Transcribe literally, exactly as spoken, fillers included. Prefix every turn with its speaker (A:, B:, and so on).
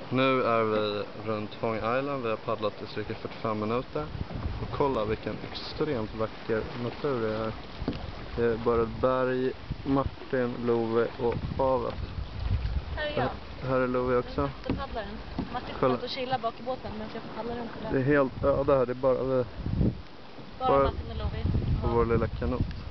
A: Nu är vi runt Fång Island. Vi har paddlat i cirka fyrtiofem minuter. Och kolla vilken extremt vacker natur det är här. Det är bara ett berg, Martin, Love och havet.
B: Här är jag.
A: Här är Love också.
B: Jag paddlar den. Martin får att chilla bak i båten, men jag får paddla runt där.
A: Det är helt öde här. Det är bara vi.
B: Bara Martin och Love.
A: På vår lilla kanot.